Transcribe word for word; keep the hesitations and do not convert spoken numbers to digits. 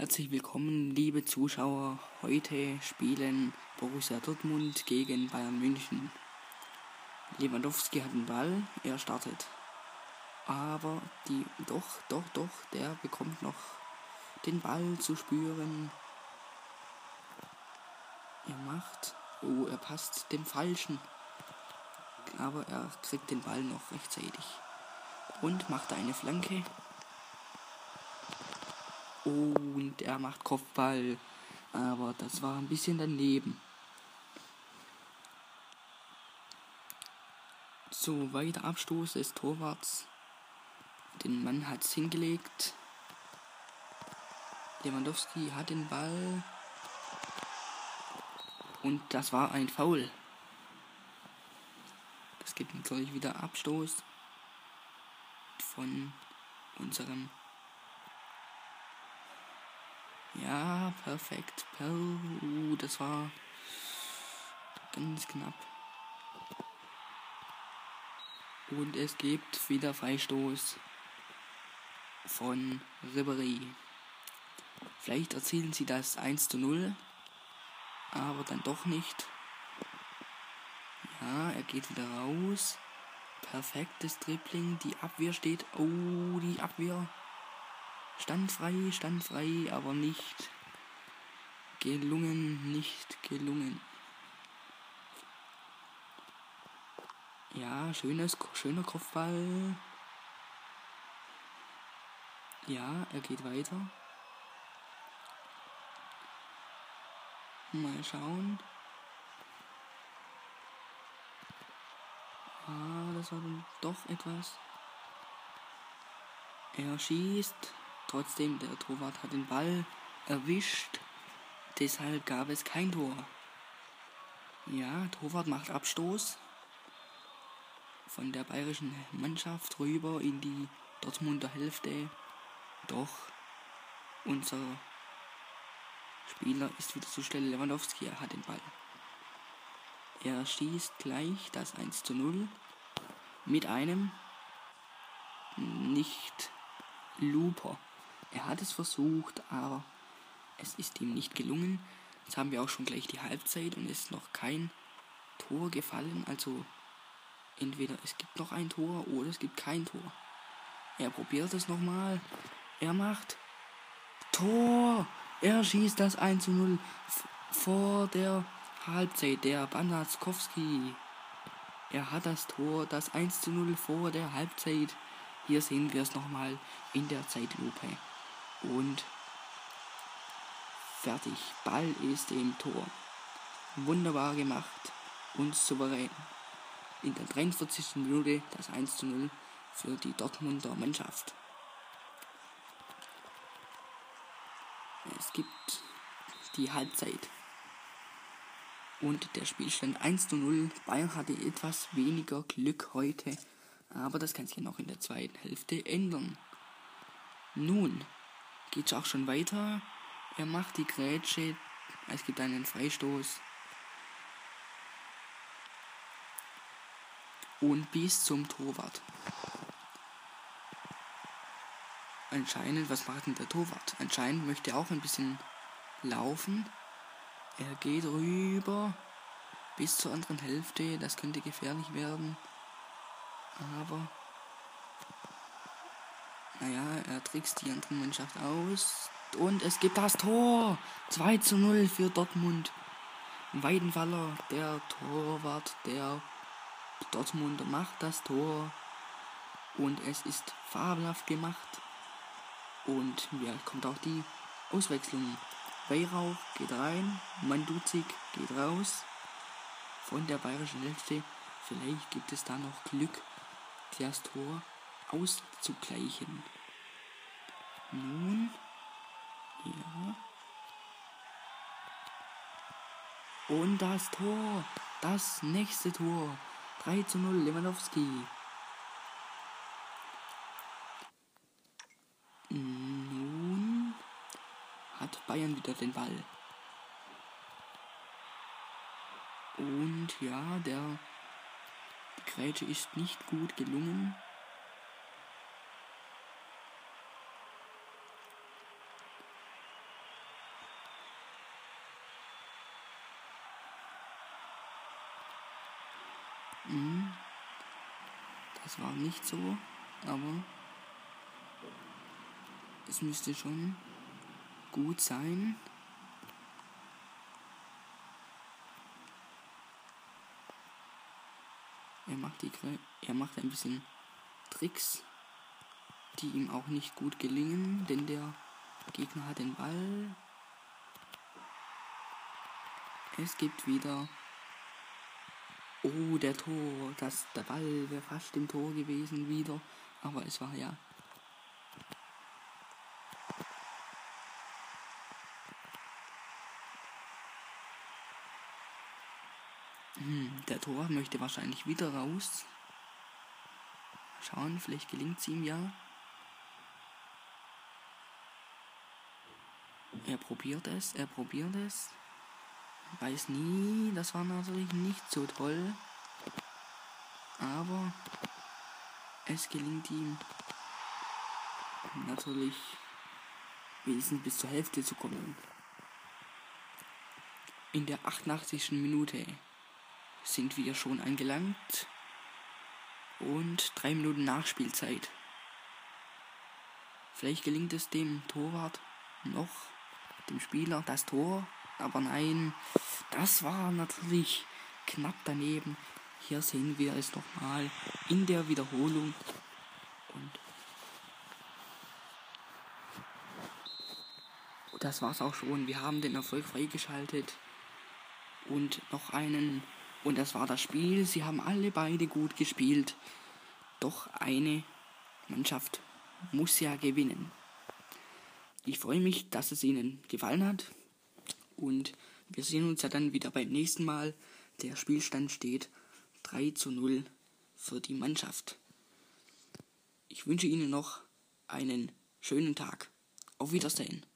Herzlich willkommen, liebe Zuschauer. Heute spielen Borussia Dortmund gegen Bayern München. Lewandowski hat den Ball, er startet. Aber die, doch, doch, doch, der bekommt noch den Ball zu spüren. Er macht, oh, er passt dem Falschen. Aber er kriegt den Ball noch rechtzeitig. Und macht eine Flanke. Und er macht Kopfball. Aber das war ein bisschen daneben. So, weiter Abstoß des Torwarts. Den Mann hat es hingelegt. Lewandowski hat den Ball. Und das war ein Foul. Das gibt natürlich wieder Abstoß von unserem. Ja, perfekt. Per uh, das war ganz knapp. Und es gibt wieder Freistoß von Ribéry. Vielleicht erzielen sie das eins zu null, aber dann doch nicht. Ja, er geht wieder raus. Perfektes Dribbling. Die Abwehr steht. Oh, die Abwehr. Standfrei, standfrei, aber nicht gelungen, nicht gelungen. Ja, schönes, schöner Kopfball. Ja, er geht weiter. Mal schauen. Ah, das war dann doch etwas. Er schießt. Trotzdem, der Torwart hat den Ball erwischt. Deshalb gab es kein Tor. Ja, Torwart macht Abstoß von der bayerischen Mannschaft rüber in die Dortmunder Hälfte. Doch unser Spieler ist wieder zur Stelle. Lewandowski, er hat den Ball. Er schießt gleich das eins zu null mit einem nicht Looper. Er hat es versucht, aber es ist ihm nicht gelungen. Jetzt haben wir auch schon gleich die Halbzeit und es ist noch kein Tor gefallen. Also entweder es gibt noch ein Tor oder es gibt kein Tor. Er probiert es nochmal. Er macht Tor. Er schießt das eins zu null f- vor der Halbzeit. Der Banaszkowski. Er hat das Tor, das eins zu null vor der Halbzeit. Hier sehen wir es nochmal in der Zeitlupe. Und fertig. Ball ist im Tor. Wunderbar gemacht und souverän. In der dreiundvierzigsten Minute das eins zu null für die Dortmunder Mannschaft. Es gibt die Halbzeit. Und der Spielstand eins zu null. Bayern hatte etwas weniger Glück heute. Aber das kann sich noch in der zweiten Hälfte ändern. Nun geht's auch schon weiter. Er macht die Grätsche. Es gibt einen Freistoß. Und bis zum Torwart. Anscheinend, was macht denn der Torwart? Anscheinend möchte er auch ein bisschen laufen. Er geht rüber bis zur anderen Hälfte. Das könnte gefährlich werden. Aber naja, er trickst die andere Mannschaft aus. Und es gibt das Tor. zwei zu null für Dortmund. Weidenfeller, der Torwart der Dortmunder, macht das Tor. Und es ist fabelhaft gemacht. Und ja, kommt auch die Auswechslung. Weihrauch geht rein. Mandzukic geht raus. Von der bayerischen Hälfte. Vielleicht gibt es da noch Glück, das Tor auszugleichen. Nun, ja. Und das Tor, das nächste Tor. drei zu null Lewandowski. Nun hat Bayern wieder den Ball. Und ja, der die Grätsche ist nicht gut gelungen. Hm, das war nicht so, aber es müsste schon gut sein. Er macht, die, er macht ein bisschen Tricks, die ihm auch nicht gut gelingen, denn der Gegner hat den Ball. Es gibt wieder... Oh, der Tor. Das, der Ball wäre fast im Tor gewesen wieder. Aber es war ja... Hm, der Tor möchte wahrscheinlich wieder raus. Schauen, vielleicht gelingt es ihm ja. Er probiert es, er probiert es. Weiß nie, das war natürlich nicht so toll. Aber es gelingt ihm natürlich wenigstens bis zur Hälfte zu kommen. In der achtundachtzigsten Minute sind wir schon angelangt und drei Minuten Nachspielzeit. Vielleicht gelingt es dem Torwart noch, dem Spieler, das Tor, aber nein, das war natürlich knapp daneben. Hier sehen wir es nochmal in der Wiederholung und das war's auch schon. Wir haben den Erfolg freigeschaltet und noch einen. Und das war das Spiel. Sie haben alle beide gut gespielt. Doch eine Mannschaft muss ja gewinnen. Ich freue mich, dass es Ihnen gefallen hat. Und wir sehen uns ja dann wieder beim nächsten Mal. Der Spielstand steht drei zu null für die Mannschaft. Ich wünsche Ihnen noch einen schönen Tag. Auf Wiedersehen.